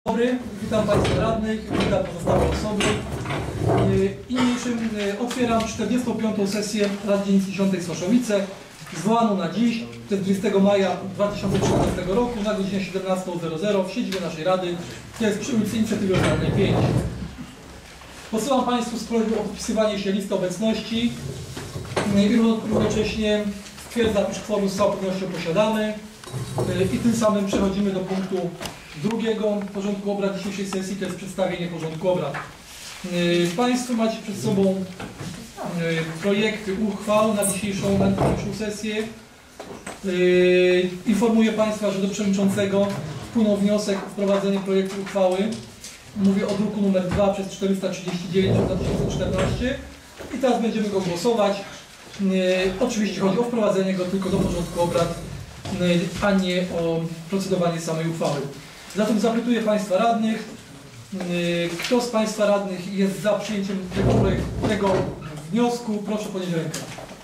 Dobry, witam Państwa radnych, witam pozostałe osoby. Niniejszym otwieram 45. sesję Rady Dzielnicy 10 Słoszowice, zwołaną na dziś, 20 maja 2014 roku na godzinę 17:00 w siedzibie naszej Rady, to jest przy ulicy Inicjatywy Lokalnej 5. Posyłam Państwu z prośbą o podpisywanie się listy obecności i równocześnie stwierdzam, iż kworum z całą pewnością posiadamy i tym samym przechodzimy do punktu drugiego porządku obrad dzisiejszej sesji, to jest przedstawienie porządku obrad. Państwo macie przed sobą projekty uchwał na dzisiejszą sesję. Informuję Państwa, że do przewodniczącego wpłynął wniosek o wprowadzenie projektu uchwały. Mówię o druku nr 2 przez 439 2014 i teraz będziemy go głosować. Oczywiście chodzi o wprowadzenie go tylko do porządku obrad, a nie o procedowanie samej uchwały. Zatem zapytuję Państwa radnych, kto z Państwa radnych jest za przyjęciem tego wniosku? Proszę podnieść rękę.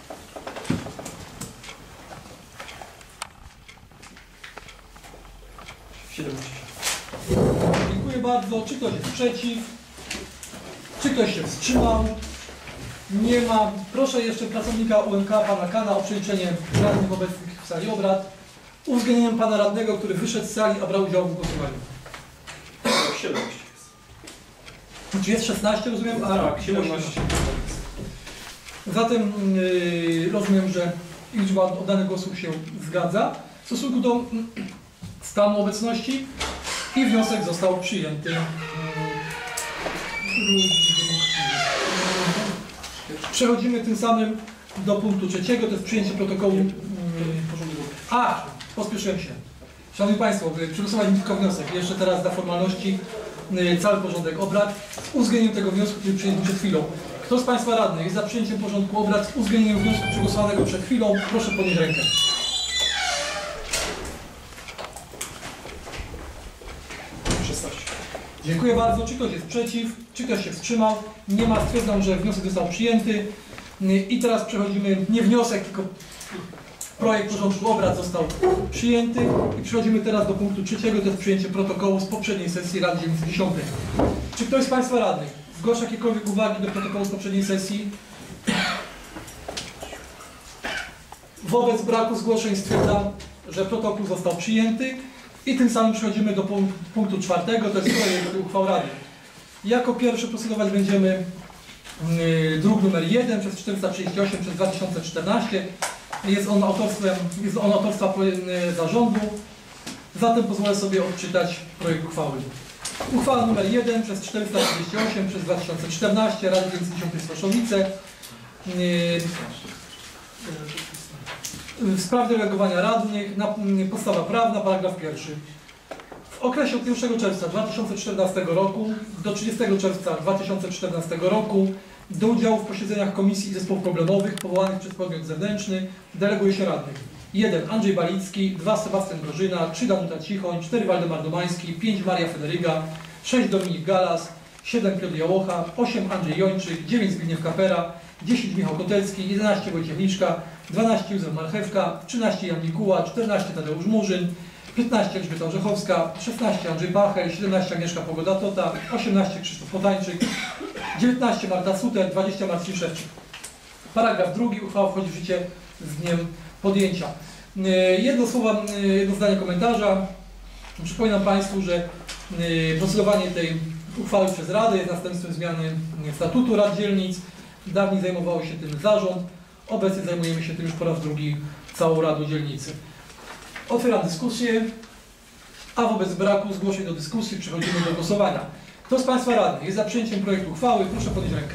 Dziękuję bardzo. Czy ktoś jest przeciw? Czy ktoś się wstrzymał? Nie ma. Proszę jeszcze pracownika UMK, pana Kana, o przeliczenie radnych obecnych w sali obrad. Uwzględnieniem pana radnego, który wyszedł z sali, a brał udział w głosowaniu. 17 jest. Czy jest 16, rozumiem? A, tak, 17. Zatem rozumiem, że liczba oddanych głosów się zgadza w stosunku do stanu obecności i wniosek został przyjęty. Przechodzimy tym samym do punktu trzeciego, to jest przyjęcie protokołu. Pospieszyłem się. Szanowni Państwo, przegłosowali mi tylko wniosek. Jeszcze teraz dla formalności cały porządek obrad z uwzględnieniem tego wniosku, który przyjęliśmy przed chwilą. Kto z Państwa radnych jest za przyjęciem porządku obrad z uwzględnieniem wniosku przegłosowanego przed chwilą? Proszę podnieść rękę. Dziękuję bardzo. Czy ktoś jest przeciw? Czy ktoś się wstrzymał? Nie ma. Stwierdzam, że wniosek został przyjęty. I teraz przechodzimy, nie wniosek, tylko projekt porządku obrad został przyjęty. I przechodzimy teraz do punktu trzeciego, to jest przyjęcie protokołu z poprzedniej sesji Rady Dzielnicy 10. Czy ktoś z Państwa radnych zgłasza jakiekolwiek uwagi do protokołu z poprzedniej sesji? Wobec braku zgłoszeń stwierdzam, że protokół został przyjęty. I tym samym przechodzimy do punktu czwartego, to jest projekt uchwał Rady. Jako pierwszy procedować będziemy druk numer 1 przez 438 przez 2014. Jest on autorstwa zarządu. Zatem pozwolę sobie odczytać projekt uchwały. Uchwała numer 1 przez 438 przez 2014 Rady Dzielnicy 10 Słoszowice. W sprawie delegowania radnych, podstawa prawna, paragraf 1. W okresie od 1 czerwca 2014 roku do 30 czerwca 2014 roku do udziału w posiedzeniach komisji i zespołów problemowych powołanych przez podmiot zewnętrzny deleguje się radnych: 1. Andrzej Balicki, 2. Sebastian Brożyna, 3. Danuta Cichoń, 4. Waldemar Domański, 5. Maria Federyga, 6. Dominik Galas, 7. Piotr Jałocha, 8. Andrzej Jończyk, 9. Zbigniew Kapera, 10. Michał Kotelski, 11. Wojciech Liszka, 12. Józef Marchewka, 13. Jan Mikuła, 14. Tadeusz Murzyn, 15. Elżbieta Orzechowska, 16. Andrzej Pachel, 17. Agnieszka Pogoda-Tota, 18. Krzysztof Potańczyk, 19. Marta Suter, 20. Marcin Szewczyk. Paragraf 2. Uchwała wchodzi w życie z dniem podjęcia. Jedno zdanie komentarza. Przypominam Państwu, że procedowanie tej uchwały przez Radę jest następstwem zmiany statutu Rad Dzielnic. Dawniej zajmowało się tym zarząd, obecnie zajmujemy się tym już po raz drugi całą Radą Dzielnicy. Otwieram dyskusję, a wobec braku zgłoszeń do dyskusji przechodzimy do głosowania. Kto z Państwa radnych jest za przyjęciem projektu uchwały? Proszę podnieść rękę.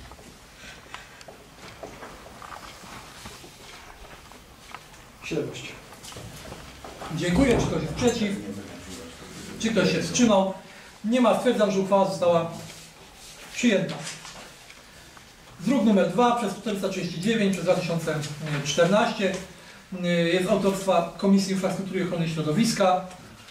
Dziękuję. Czy ktoś jest przeciw? Czy ktoś się wstrzymał? Nie ma. Stwierdzam, że uchwała została przyjęta. Druk numer 2 przez 439 przez 2014 jest autorstwa Komisji Infrastruktury i Ochrony Środowiska.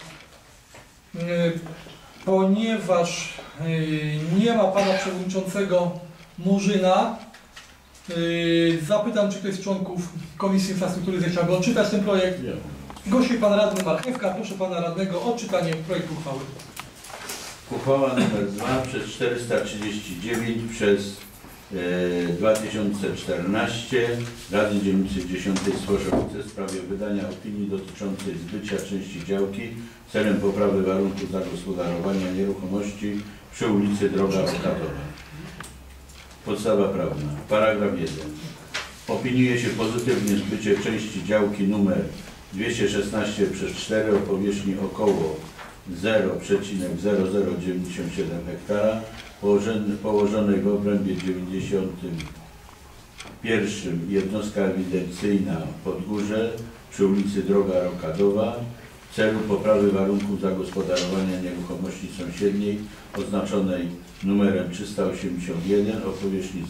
Ponieważ nie ma pana przewodniczącego Murzyna, zapytam, czy ktoś z członków Komisji Infrastruktury zechciałby odczytać ten projekt. Gości pan radny Marchewka. Proszę pana radnego o odczytanie projektu uchwały. Uchwała nr 2 przez 439 przez 2014 Rady Dzielnicy 10 Słoszowice w sprawie wydania opinii dotyczącej zbycia części działki celem poprawy warunków zagospodarowania nieruchomości przy ulicy Droga Rokatowa. Podstawa prawna. Paragraf 1. Opiniuje się pozytywnie zbycie części działki numer 216/4 o powierzchni około 0,0097 hektara położonej w obrębie 91 jednostka ewidencyjna Podgórze przy ulicy Droga Rokadowa w celu poprawy warunków zagospodarowania nieruchomości sąsiedniej oznaczonej numerem 381 o powierzchni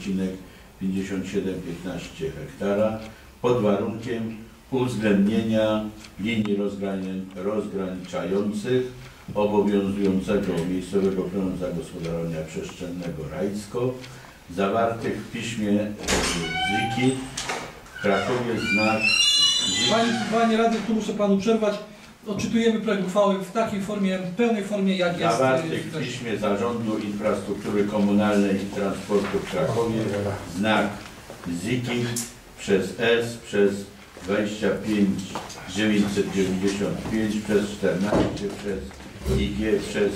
0,5715 hektara pod warunkiem uwzględnienia linii rozgraniczających obowiązującego miejscowego planu zagospodarowania przestrzennego Rajsko zawartych w piśmie ZIKI w Krakowie znak Panie radny, tu muszę panu przerwać. Odczytujemy projekt uchwały w takiej formie, pełnej formie, jak jest. Zawartych w piśmie Zarządu Infrastruktury Komunalnej i Transportu w Krakowie znak ZIKI przez S przez 25995 przez 14 przez IG przez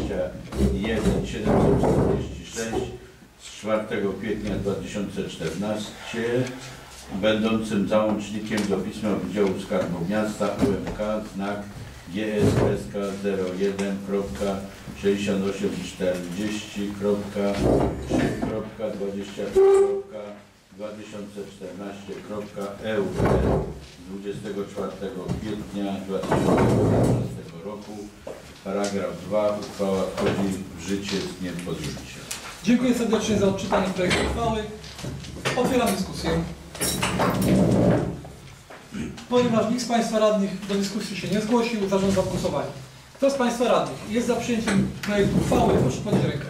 21746 z 4 kwietnia 2014 będącym załącznikiem do pisma Wydziału Skarbu Miasta UMK znak GSSK 01.03.23.2014.EUR 24 kwietnia 2014 roku. Paragraf 2. Uchwała wchodzi w życie z dniem podjęcia. Dziękuję serdecznie za odczytanie projektu uchwały. Otwieram dyskusję. Ponieważ nikt z Państwa radnych do dyskusji się nie zgłosił, zarządzam głosowanie. Kto z Państwa radnych jest za przyjęciem projektu uchwały, proszę podnieść rękę.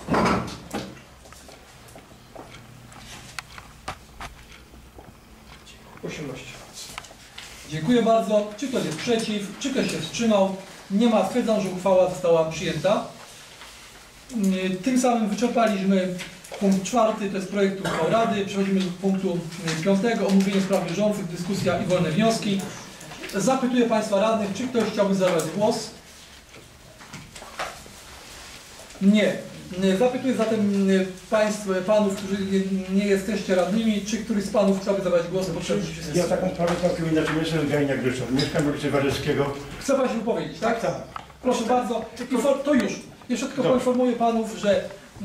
Dziękuję bardzo. Czy ktoś jest przeciw? Czy ktoś się wstrzymał? Nie ma. Stwierdzam, że uchwała została przyjęta. Tym samym wyczerpaliśmy punkt 4, to jest projekt uchwał Rady. Przechodzimy do punktu 5, omówienie spraw bieżących, dyskusja i wolne wnioski. Zapytuję Państwa radnych, czy ktoś chciałby zabrać głos? Nie. Zapytuję zatem panów, którzy nie jesteście radnymi, czy któryś z panów chciałby zabrać głos? Ja taką sprawę całkiem inaczej. Jestem Gajnia Gryszon. Mieszkam w ulicy Warzewskiego. Chce Pan się wypowiedzieć, tak? Tak. Proszę bardzo. To już. Jeszcze tylko poinformuję panów, że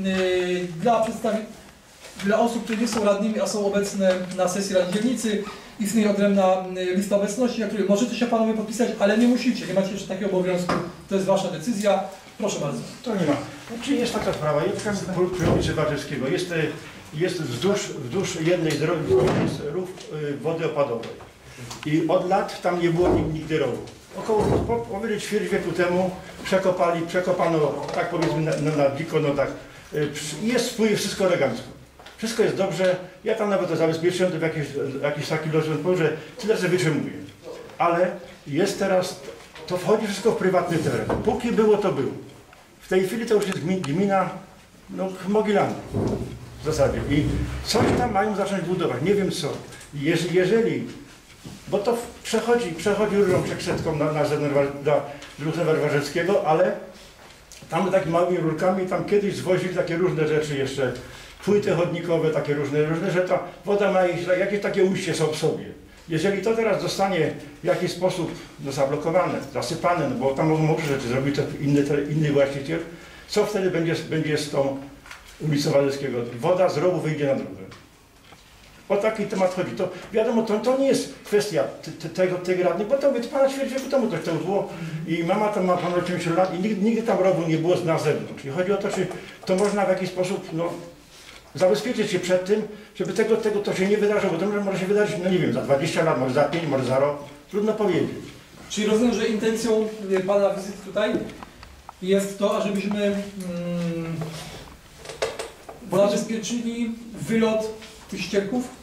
dla osób, które nie są radnymi, a są obecne na sesji Rady Dzielnicy, istnieje odrębna lista obecności, na której możecie się panowie podpisać, ale nie musicie, nie macie jeszcze takiego obowiązku. To jest wasza decyzja. Proszę bardzo. To nie ma. Czy jest taka sprawa? Ja mieszkam przy ulicy Warzewskiego. Jest wzdłuż jednej drogi jest rów wody opadowej. I od lat tam nie było nigdy rowu. Powyżej ćwierć wieku temu przekopano, tak powiedzmy na dziko, no tak. Jest spływ, wszystko elegancko. Wszystko jest dobrze. Ja tam nawet to zabezpieczyłem, to w jakiś taki rozwiązał, że tyle, że wytrzymuje. Ale jest teraz, to wchodzi wszystko w prywatny teren. Póki było, to było. W tej chwili to już jest gmina Mogilana w zasadzie. I coś tam mają zacząć budować. Nie wiem co. Jeżeli bo to przechodzi różną przekrzetką na zewnątrz Warzewskiego, ale tam takimi małymi rurkami, tam kiedyś zwozili takie różne rzeczy jeszcze, płyty chodnikowe, takie różne, że ta woda ma jakieś takie ujście w sobie. Jeżeli to teraz zostanie w jakiś sposób zablokowane, zasypane, no bo tam mogą rzeczy zrobić, to inny właściciel, co wtedy będzie z tą ulicą Warzewskiego? Woda z rowu wyjdzie na drogę. O taki temat chodzi. To wiadomo, to nie jest kwestia tego radnych, bo to pana ćwierć wieku temu to było i mama tam ma ponad 80 lat i nigdy tam rowu nie było na zewnątrz. I chodzi o to, czy to można w jakiś sposób zabezpieczyć się przed tym, żeby tego to się nie wydarzyło, bo to może się wydarzyć, no nie wiem, za 20 lat, może za 5, może za rok. Trudno powiedzieć. Czyli rozumiem, że intencją pana wizyty tutaj jest to, ażebyśmy zabezpieczyli wylot tych ścieków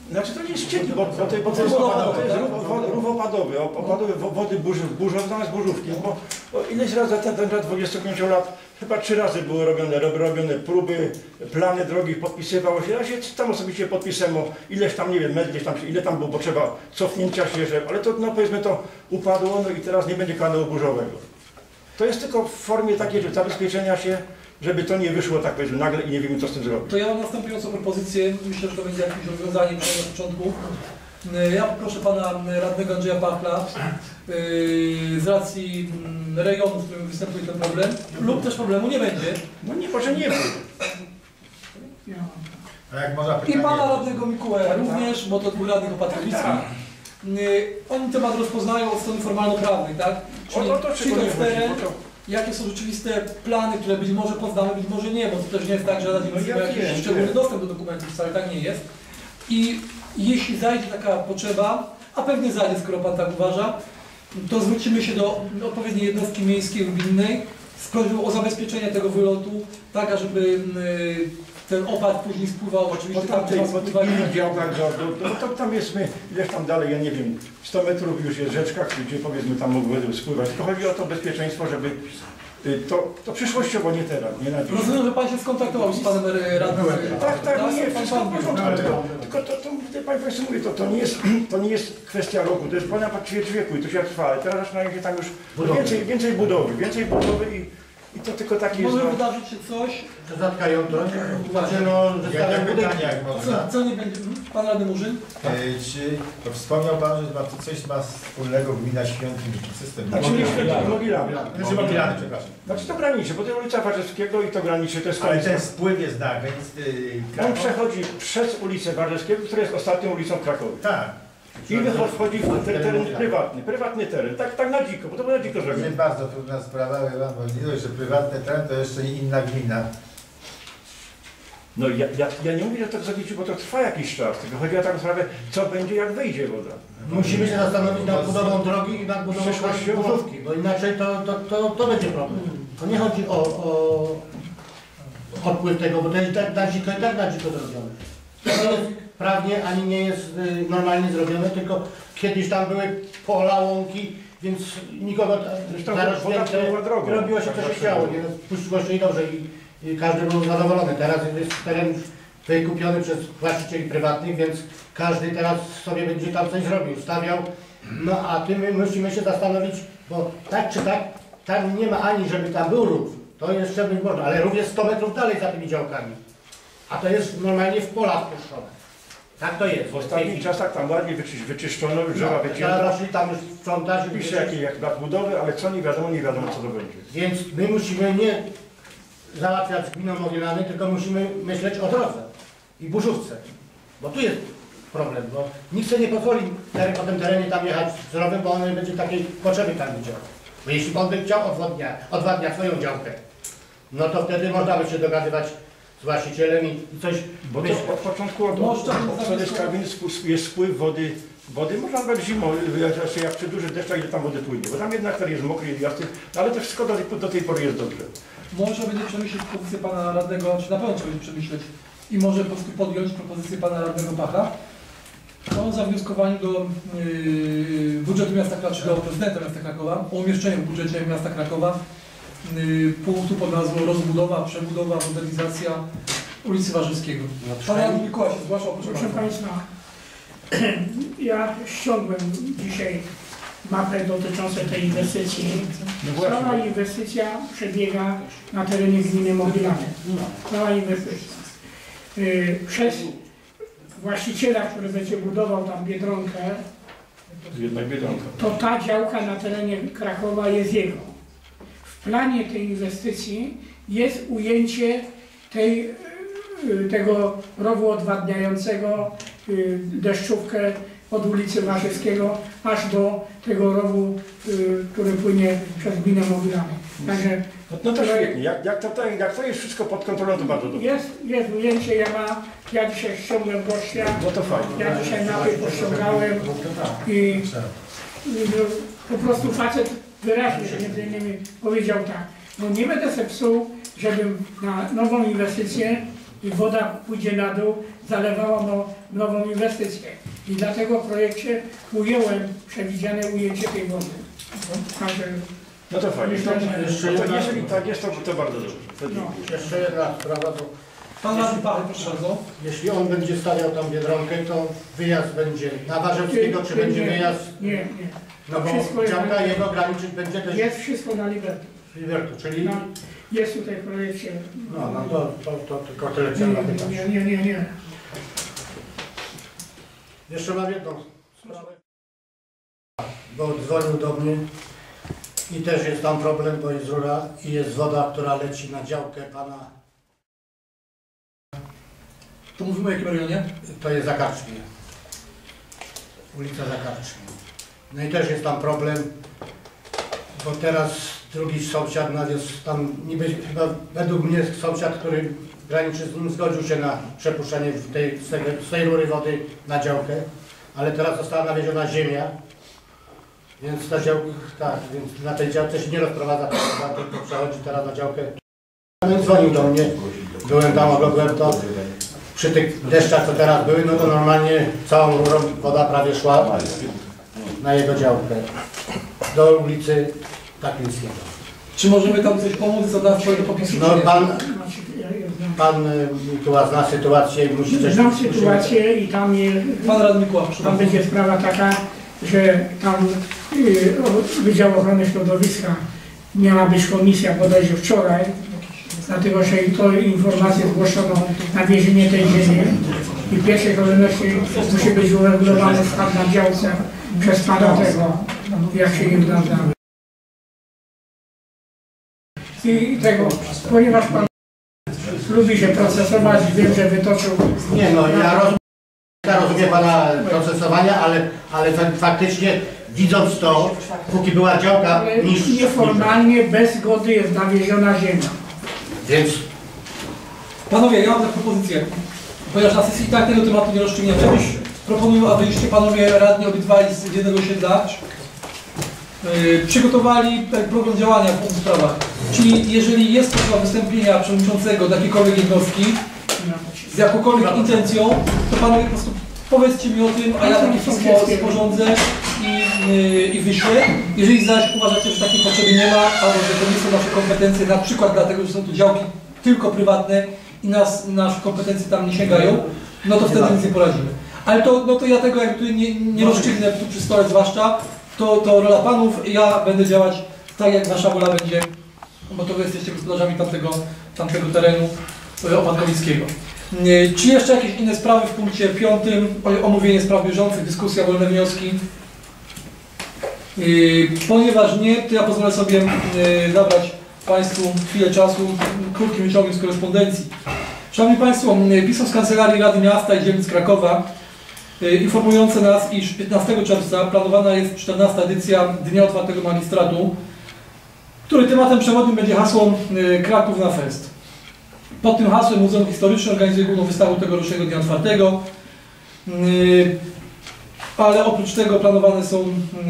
Znaczy to nie jest ścieki, bo to jest rów opadowy, wody burzowne zamiast burzówki, bo ileś razy za ten 25 lat, chyba 3 razy były robione próby, plany drogi, podpisywało się, ja się tam osobiście podpisałem o ileś tam, nie wiem, ile tam było potrzeba cofnięcia się, ale to, no powiedzmy, to upadło, no i teraz nie będzie kanału burzowego. To jest tylko w formie takiej, że zabezpieczenia się, żeby to nie wyszło tak powiedzmy nagle i nie wiemy, co z tym zrobić. To ja mam następującą propozycję, myślę, że to będzie jakieś rozwiązanie na początku. Ja poproszę pana radnego Andrzeja Pachla z racji rejonu, w którym występuje ten problem, lub też problemu nie będzie. No nie, może nie będzie. I pana radnego Mikołaja również, bo to dwóch radnych opatrzyńskich. Oni temat rozpoznają od strony formalno-prawnej, tak? Czyli czy to jest teren, jakie są rzeczywiste plany, które być może poznamy, być może nie, bo to też nie jest tak, że radni mają jakiś szczególny dostęp do dokumentów, wcale tak nie jest. I jeśli zajdzie taka potrzeba, a pewnie zajdzie, skoro pan tak uważa, to zwrócimy się do odpowiedniej jednostki miejskiej lub innej z prośbą o zabezpieczenie tego wylotu, tak ażeby ten opad później spływał oczywiście tam, gdzie tam jest, ileś tam dalej, ja nie wiem, 100 metrów już jest rzeczka, gdzie powiedzmy tam mogły spływać. Tylko chodzi o to bezpieczeństwo, żeby to przyszłościowo, nie teraz, nie na dziś. Rozumiem, że pan się skontaktował z panem radnym. Tak, nie, wszystko w porządku. Tylko panie Państwo mówię, to nie jest kwestia roku, to jest ponad ćwierć wieku i to się trwa, ale teraz zaczynają się tam już więcej budowy i to tylko takie jest. Może wydarzyć się coś. Zatkają to. Zestawiam pytania, jak można. Co nie będzie? Pan radny Murzyn? Czy to wspomniał Pan, że coś ma wspólnego gmina Świętym z system? Znaczy nie Mogilany. Mogilany, przepraszam. Znaczy to graniczy, bo to jest ulica Warzewskiego i to graniczy, to jest Ale końca. ten spływ jest na granicy On przechodzi przez ulicę Warzewskiego, która jest ostatnią ulicą w Krakowie. Tak. I wchodzi w teren prywatny teren, tak na dziko, bo to było na dziko To zrobione. jest bardzo trudna sprawa, bo nie dość, że prywatny teren to jeszcze inna gmina. No ja nie mówię, że to zrobicie, bo to trwa jakiś czas, tylko chodzi o taką sprawę, co będzie, jak wyjdzie woda. Musimy się zastanowić nad budową drogi i nad budową burzówki, bo inaczej to będzie problem. To nie chodzi o odpływ tego, bo to jest tak na dziko i tak na dziko zrobione. To nie jest prawnie, ani nie jest normalnie zrobione, tylko kiedyś tam były pola, łąki, więc nikogo robiło się co się chciało, nie? Puściło się i dobrze i każdy był zadowolony. Teraz jest teren wykupiony przez właścicieli prywatnych, więc każdy teraz sobie będzie tam coś robił, stawiał. No a my musimy się zastanowić, bo tak czy tak, tam nie ma ani żeby tam był rów, to jeszcze być można, ale rów jest 100 metrów dalej za tymi działkami. A to jest normalnie w polach puszczone. Tak to jest. W ostatnich czasach tam ładnie wyczyszczono, już drzewa wycięto. Zaczęli tam już sprzątać. Pisze jak brak budowy, ale co nie wiadomo co to będzie. Więc my musimy nie załatwiać z gminą Mogilany, tylko musimy myśleć o drodze i burzówce. Bo tu jest problem, bo nikt sobie nie pozwoli po tym terenie tam jechać z rowem, bo on nie będzie takiej potrzeby tam widział. Bo jeśli on by chciał odwadniać swoją działkę, no to wtedy można by się dogadywać z właścicielem i coś. Bo to od początku jest spływ wody, można nawet zimą, jak przy dużych deszczach, ile tam wody płynie, bo tam jednak teren jest mokry i jasny, ale to wszystko do tej pory jest dobrze. Może będzie przemyśleć propozycję pana radnego, czy na pewno trzeba będzie przemyśleć i może po prostu podjąć propozycję pana radnego Pacha o zawnioskowaniu do budżetu miasta Krakowa, czy do prezydenta miasta Krakowa, o umieszczeniu w budżecie miasta Krakowa punktu pod nazwą rozbudowa, przebudowa, modernizacja ulicy Warzewskiego. Pan radny Mikołaj się zgłaszał, Proszę Państwa, ja ściągłem dzisiaj mapę dotyczącą tej inwestycji. Cała inwestycja przebiega na terenie gminy Mogilany. Cała inwestycja. Przez właściciela, który będzie budował tam Biedronkę, to ta działka na terenie Krakowa jest jego. W planie tej inwestycji jest ujęcie tego rowu odwadniającego deszczówkę od ulicy Warzewskiego aż do tego rowu, który płynie przez gminę Mogilany. Także no to świetnie, jak to jest wszystko pod kontrolą, to bardzo dobrze. Jest ujęcie, ja dzisiaj ściągłem gościa, no to fajnie. Ja dzisiaj mapy pościągałem i po prostu facet wyraźnie między innymi powiedział tak, no nie będę sobie psuł, żebym na nową inwestycję i woda pójdzie na dół, zalewała nową inwestycję. I dlatego w projekcie ująłem przewidziane ujęcie tej wody. Także No to fajnie. myślę, że Jeżeli tak jest, to bardzo dobrze. To no, dziękuję. Jeszcze jedna sprawa, to Pan radny Pachy, proszę bardzo. jeśli on będzie stawiał tam Biedronkę, to wyjazd będzie na Warzewskiego, czy będzie wyjazd? nie. No bo Wszystko jest działka na- jego graniczyć będzie też Jest wszystko na Liberty. Libertu, czyli No, jest tutaj w projekcie. no to tylko tyle chciałem zapytać. Nie. Jeszcze mam jedną sprawę, bo dzwonił do mnie i też jest tam problem, bo jest rura i jest woda, która leci na działkę pana, To mówimy o jakim rejonie? to jest Zakarczmie, ulica Zakarczmie. No i też jest tam problem, bo teraz drugi sąsiad jest tam, niby chyba według mnie sąsiad, który graniczy z nim, zgodził się na przepuszczenie z tej rury wody na działkę, ale teraz została nawieziona ziemia, więc ta działka, tak, więc na tej działce się nie rozprowadza, tylko przechodzi teraz na działkę. Dzwonił do mnie, byłem tam, oglądałem to. Przy tych deszczach, co teraz były, no to normalnie całą rurą woda prawie szła na jego działkę do ulicy Taklińskiego. Czy możemy tam coś pomóc, co nas do popisu? No czy nie? pan Mikuła zna sytuację i musi coś... Znam sytuację i tam Pan radny Mikuła, proszę tam bardzo. będzie sprawa taka, że tam Wydział Ochrony Środowiska miała być komisja bodajże wczoraj, dlatego że i to informację zgłoszono na wiezienie tej ziemi i w pierwszej kolejności musi być uregulowany stan na działce przez pana tego, jak się im da. I tego, ponieważ pan lubi się procesować, wiem, że wytoczył. Nie no, ja rozumiem pana procesowania, ale faktycznie widząc to, póki była działka Ale niż... nieformalnie, bez zgody jest nawieziona ziemia. Więc Panowie, ja mam taką propozycję. Ponieważ na sesji i tak tego tematu nie rozstrzygniemy, proponuję, abyście panowie radni obydwaj z jednego osiedla przygotowali program działania w obu sprawach. Czyli jeżeli jest potrzeba wystąpienia przewodniczącego do jakiejkolwiek jednostki z jakąkolwiek intencją, to panowie po prostu powiedzcie mi o tym, a ja takie pismo sporządzę i wyślę. Jeżeli zaś uważacie, że takiej potrzeby nie ma, albo że to nie są nasze kompetencje, na przykład dlatego, że są tu działki tylko prywatne i nasze kompetencje tam nie sięgają, no to wtedy nic nie poradzimy. Ale to ja tego jakby tutaj nie rozstrzygnę tu przy stole zwłaszcza, to rola panów, ja będę działać tak jak wasza wola będzie, bo to wy jesteście gospodarzami tamtego terenu opadkowickiego. Czy jeszcze jakieś inne sprawy w punkcie 5, omówienie spraw bieżących, dyskusja, wolne wnioski? Ponieważ nie, to ja pozwolę sobie zabrać Państwu chwilę czasu krótkim wyciągiem z korespondencji. Szanowni Państwo, pismo z Kancelarii Rady Miasta i Dzielnic Krakowa informujące nas, iż 15 czerwca planowana jest 14. edycja Dnia Otwartego Magistratu, który tematem przewodnim będzie hasło Kraków na Fest. Pod tym hasłem Muzeum Historyczne organizuje główną wystawę tegorocznego Dnia Otwartego, ale oprócz tego planowane są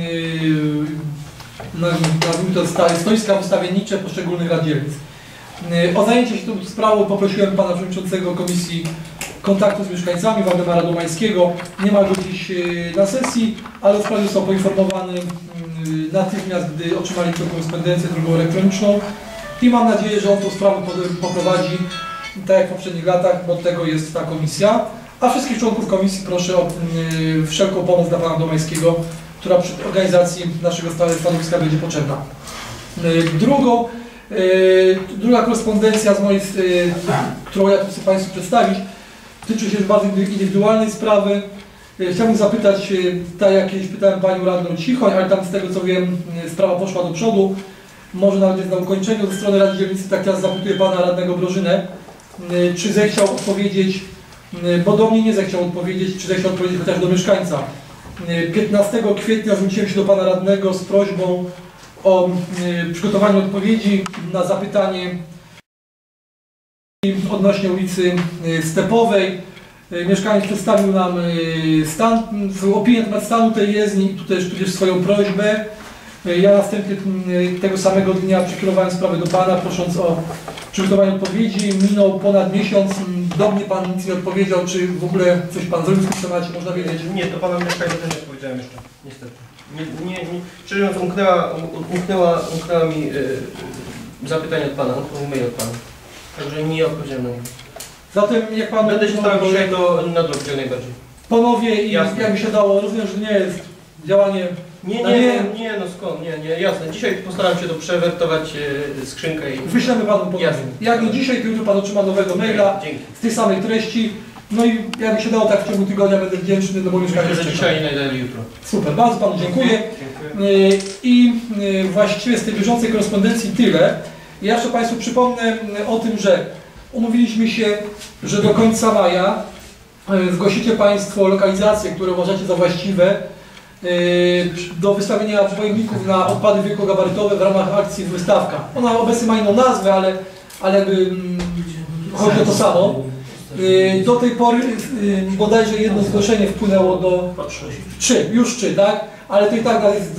stoiska wystawiennicze poszczególnych rad dzielnic. O zajęcie się tą sprawą poprosiłem pana przewodniczącego Komisji Kontaktu z Mieszkańcami Waldemara Domańskiego. Nie ma go dziś na sesji, ale o sprawie został poinformowany natychmiast, gdy otrzymali tę korespondencję drogą elektroniczną i mam nadzieję, że on tą sprawę poprowadzi tak jak w poprzednich latach, bo od tego jest ta komisja. A wszystkich członków komisji proszę o wszelką pomoc dla pana Domańskiego, która przy organizacji naszego stanowiska będzie potrzebna. Druga korespondencja z mojej, którą ja chcę Państwu przedstawić, tyczy się bardzo indywidualnej sprawy. Chciałbym zapytać, tak jak kiedyś pytałem Panią Radną Cichoń, ale tam z tego co wiem sprawa poszła do przodu, może nawet jest na ukończeniu ze strony Rady Dzielnicy, tak teraz zapytuję Pana Radnego Brożynę, czy zechciał odpowiedzieć, bo do mnie nie zechciał odpowiedzieć, czy zechciał odpowiedzieć chociaż do mieszkańca. 15 kwietnia zwróciłem się do Pana Radnego z prośbą o przygotowanie odpowiedzi na zapytanie odnośnie ulicy Stepowej. Mieszkaniec przedstawił nam opinię na temat stanu tej jezdni i tudzież swoją prośbę. Ja następnie tego samego dnia przekierowałem sprawę do Pana, prosząc o przygotowanie odpowiedzi. Minął ponad miesiąc, do mnie Pan nic nie odpowiedział, czy w ogóle coś Pan zrobił w tym temacie, można wiedzieć? Nie, to pana mieszkania też nie odpowiedziałem jeszcze, niestety. Szczerze mówiąc, umknęła mi zapytanie od pana, mail od pana. Także nie odpowiedziałem na nie. Zatem jak Pan... Będę się starał dzisiaj to nadrobić jak najbardziej. Ponowię i Jasne. jakby się dało, rozumiem, że nie jest działanie... Nie, no skąd, nie, jasne. Dzisiaj postaram się to przewertować skrzynkę i... Wyślemy Panu ponownie. Jasne. Jak nie dzisiaj, to jutro Pan otrzyma nowego maila Dzięki. z tej samej treści. No i jakby się dało tak w ciągu tygodnia, będę wdzięczny, no bo mieszkanie Myślę, że czeka. dzisiaj i najdalej jutro. Super, bardzo Panu dziękuję. Dziękuję. I właściwie z tej bieżącej korespondencji tyle. Ja jeszcze Państwu przypomnę o tym, że umówiliśmy się, że do końca maja zgłosicie Państwo lokalizacje, które uważacie za właściwe do wystawienia pojemników na odpady wielkogabarytowe w ramach akcji Wystawka. Ona obecnie ma inną nazwę, ale jakby chodzi o to samo. Do tej pory bodajże jedno zgłoszenie wpłynęło do... Już 3, tak? Ale to i tak jest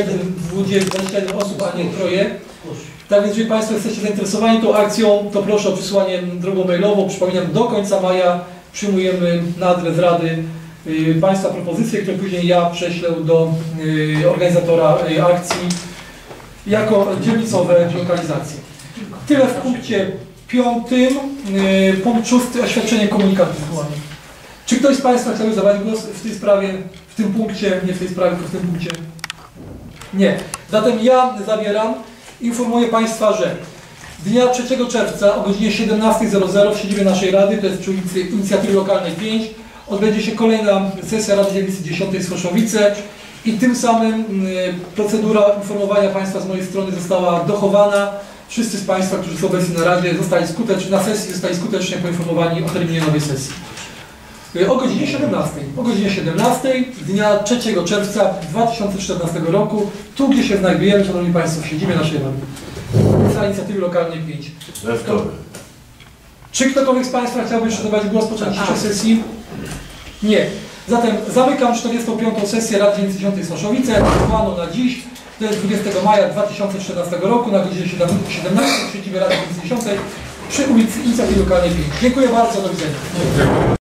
21 osób, a nie 3. Tak więc, jeżeli Państwo jesteście zainteresowani tą akcją, to proszę o przysłanie drogą mailową. Przypominam, do końca maja przyjmujemy na adres Rady Państwa propozycje, które później ja prześlę do organizatora akcji jako dzielnicowe lokalizacje. Tyle w punkcie 5. Punkt 6. Oświadczenie komunikatu wizualnego. Czy ktoś z Państwa chciałby zabrać głos w tej sprawie, w tym punkcie, nie w tej sprawie, tylko w tym punkcie? Nie. Zatem ja zabieram. Informuję Państwa, że dnia 3 czerwca o godzinie 17:00 w siedzibie naszej Rady, to jest przy ulicy Inicjatywy Lokalnej 5, odbędzie się kolejna sesja Rady Dzielnicy 10 Słoszowice i tym samym procedura informowania Państwa z mojej strony została dochowana. Wszyscy z Państwa, którzy są obecni na Radzie, na sesji zostali skutecznie poinformowani o terminie nowej sesji. O godzinie 17:00. O godzinie 17:00 dnia 3 czerwca 2014 roku, tu gdzie się znajdujemy, Szanowni Państwo, w siedzibie naszej Rady. Za Inicjatywy Lokalnej 5. We wtorek. Czy ktokolwiek z Państwa chciałby jeszcze zabrać głos podczas dzisiejszej sesji? Nie. Zatem zamykam 45. sesję Rady Dzielnicy 10 Słoszowice, zwaną na dziś, to jest 20 maja 2014 roku, na godzinie 17:00 w siedzibie Rady Dzielnicy 10 przy ulicy Inicjatywy Lokalnej 5. Dziękuję bardzo, do widzenia.